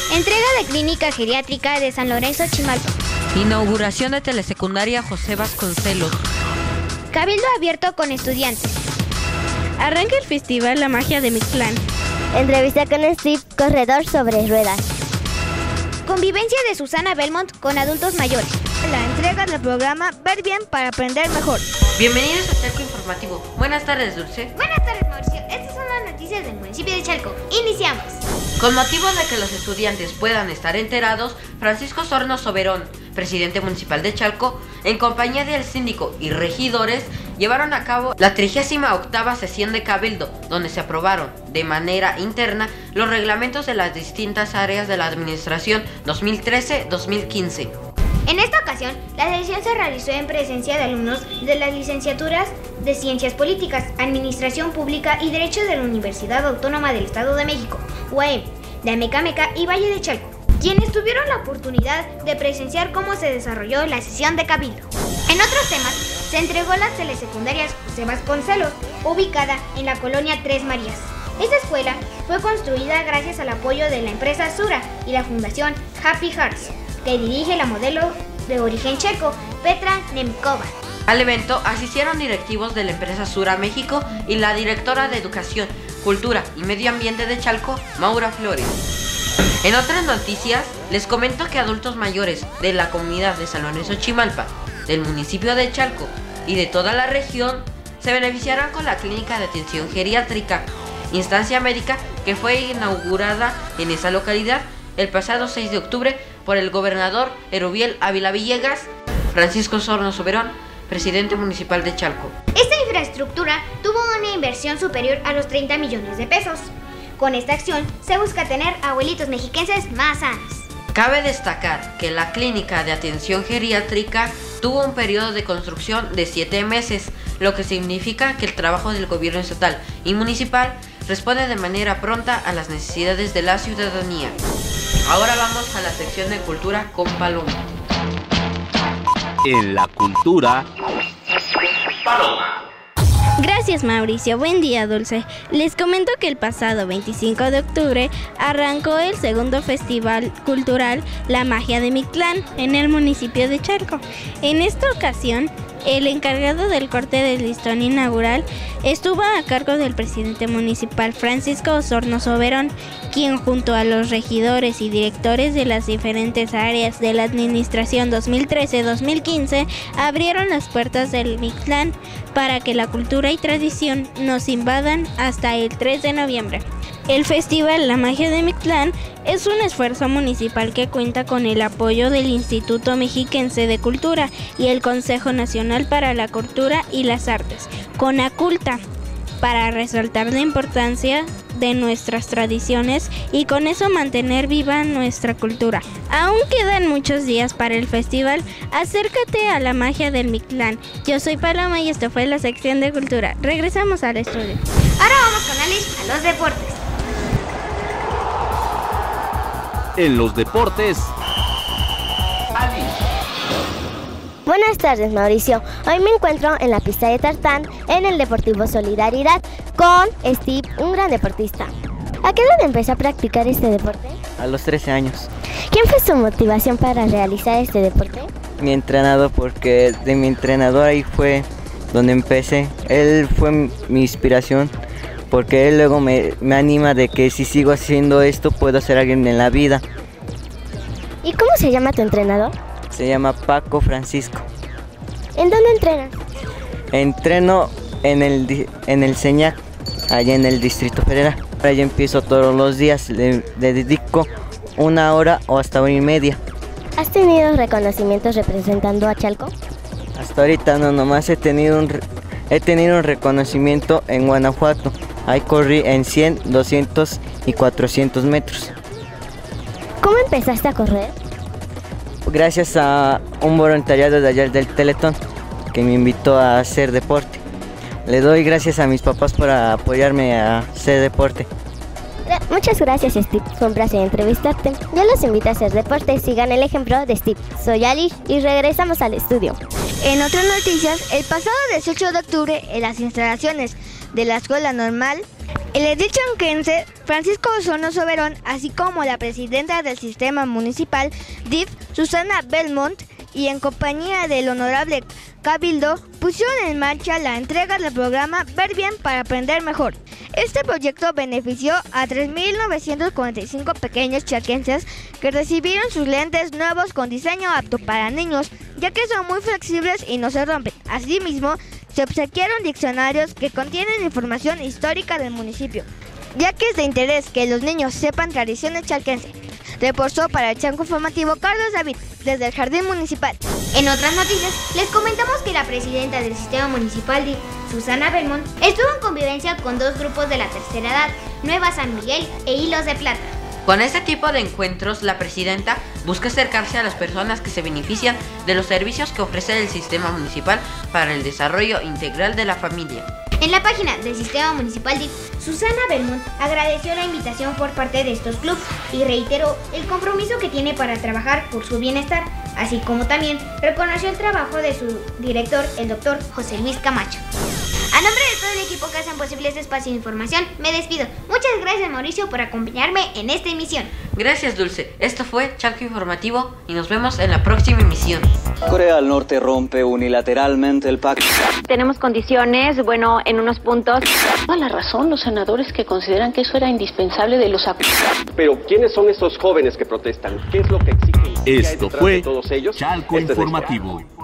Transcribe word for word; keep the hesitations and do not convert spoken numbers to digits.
Entrega de clínica geriátrica de San Lorenzo Chimalpa. Inauguración de telesecundaria José Vasconcelos. Cabildo abierto con estudiantes. Arranca el festival La Magia de Mictlán. Entrevista con Steve, corredor sobre ruedas. Convivencia de Susana Belmont con adultos mayores. La entrega del programa Ver Bien para Aprender Mejor. Bienvenidos a Chalco Informativo. Buenas tardes, Dulce. Buenas tardes, Mauricio. Estas son las noticias del municipio de Chalco. Iniciamos. Con motivo de que los estudiantes puedan estar enterados, Francisco Osorno Soberón, presidente municipal de Chalco, en compañía del síndico y regidores, llevaron a cabo la trigésima octava sesión de Cabildo, donde se aprobaron de manera interna los reglamentos de las distintas áreas de la administración dos mil trece dos mil quince. En esta ocasión, la sesión se realizó en presencia de alumnos de las licenciaturas de Ciencias Políticas, Administración Pública y Derecho de la Universidad Autónoma del Estado de México, U A M, de Amecameca y Valle de Chalco, quienes tuvieron la oportunidad de presenciar cómo se desarrolló la sesión de Cabildo. En otros temas, se entregó las telesecundarias José Vasconcelos, ubicada en la colonia Tres Marías. Esta escuela fue construida gracias al apoyo de la empresa Sura y la fundación Happy Hearts, que dirige la modelo de origen checo, Petra Nemkova. Al evento asistieron directivos de la empresa Sura México y la directora de Educación, Cultura y Medio Ambiente de Chalco, Maura Flores. En otras noticias, les comento que adultos mayores de la comunidad de San Lorenzo Chimalpa, del municipio de Chalco y de toda la región se beneficiarán con la clínica de atención geriátrica, instancia médica que fue inaugurada en esa localidad el pasado seis de octubre por el gobernador Erubiel Ávila Villegas. Francisco Osorno Soberón, presidente municipal de Chalco. Esta infraestructura tuvo una inversión superior a los treinta millones de pesos. Con esta acción se busca tener abuelitos mexiquenses más sanos. Cabe destacar que la clínica de atención geriátrica tuvo un periodo de construcción de siete meses, lo que significa que el trabajo del gobierno estatal y municipal responde de manera pronta a las necesidades de la ciudadanía. Ahora vamos a la sección de cultura con Paloma. En la cultura, Paloma. Gracias, Mauricio. Buen día, Dulce. Les comento que el pasado veinticinco de octubre arrancó el segundo festival cultural La Magia de Mictlán en el municipio de Chalco. En esta ocasión, el encargado del corte del listón inaugural estuvo a cargo del presidente municipal Francisco Osorno Soberón, quien junto a los regidores y directores de las diferentes áreas de la administración dos mil trece dos mil quince abrieron las puertas del Mictlán para que la cultura y tradición nos invadan hasta el tres de noviembre. El festival La Magia de Mictlán es un esfuerzo municipal que cuenta con el apoyo del Instituto Mexiquense de Cultura y el Consejo Nacional para la Cultura y las Artes, CONACULTA, para resaltar la importancia de nuestras tradiciones y con eso mantener viva nuestra cultura. Aún quedan muchos días para el festival, acércate a la magia del Mictlán. Yo soy Paloma y esto fue la sección de cultura. Regresamos al estudio. Ahora vamos con Alice a los deportes. En los deportes, Ali. Buenas tardes, Mauricio. Hoy me encuentro en la pista de tartán en el Deportivo Solidaridad con Steve, un gran deportista. ¿A qué edad empezó a practicar este deporte? A los trece años. ¿Quién fue su motivación para realizar este deporte? Mi entrenador, porque de mi entrenador ahí fue donde empecé. Él fue mi inspiración, porque él luego me, me anima de que si sigo haciendo esto puedo ser alguien en la vida. ¿Y cómo se llama tu entrenador? Se llama Paco Francisco. ¿En dónde entrenas? Entreno en el, en el CENIAC, allá en el Distrito Federal. Allá empiezo todos los días, le, le dedico una hora o hasta hora y media. ¿Has tenido reconocimientos representando a Chalco? Hasta ahorita no, nomás he tenido un, he tenido un reconocimiento en Guanajuato. Ahí corrí en cien, doscientos y cuatrocientos metros. ¿Cómo empezaste a correr? Gracias a un voluntariado de allá del Teletón que me invitó a hacer deporte. Le doy gracias a mis papás por apoyarme a hacer deporte. Muchas gracias, Steve. Fue un placer entrevistarte. Yo los invito a hacer deporte. Sigan el ejemplo de Steve. Soy Alice y regresamos al estudio. En otras noticias, el pasado dieciocho de octubre, en las instalaciones de la Escuela Normal El edil chalquense Francisco Osorno Soberón, así como la presidenta del sistema municipal D I F, Susana Belmont, y en compañía del honorable Cabildo, pusieron en marcha la entrega del programa Ver Bien para Aprender Mejor. Este proyecto benefició a tres mil novecientos cuarenta y cinco pequeños chalquenses que recibieron sus lentes nuevos con diseño apto para niños, ya que son muy flexibles y no se rompen. Asimismo, se obsequiaron diccionarios que contienen información histórica del municipio, ya que es de interés que los niños sepan tradiciones chalquenses. Reportó para el Chanco Informativo Carlos David, desde el Jardín Municipal. En otras noticias, les comentamos que la presidenta del sistema municipal D I F, Susana Belmont, estuvo en convivencia con dos grupos de la tercera edad, Nueva San Miguel e Hilos de Plata. Con este tipo de encuentros, la presidenta busca acercarse a las personas que se benefician de los servicios que ofrece el sistema municipal para el desarrollo integral de la familia. En la página del sistema municipal D I F, Susana Belmont agradeció la invitación por parte de estos clubes y reiteró el compromiso que tiene para trabajar por su bienestar, así como también reconoció el trabajo de su director, el doctor José Luis Camacho. A nombre de todo el equipo que hacen posible este espacio de información, me despido. Muchas gracias, Mauricio, por acompañarme en esta emisión. Gracias, Dulce. Esto fue Chanco Informativo y nos vemos en la próxima emisión. Corea del Norte rompe unilateralmente el pacto. Tenemos condiciones, bueno, en unos puntos. Toda la razón los senadores que consideran que eso era indispensable de los acuerdos. Pero, ¿quiénes son estos jóvenes que protestan? ¿Qué es lo que exigen? Esto fue Chalco Informativo.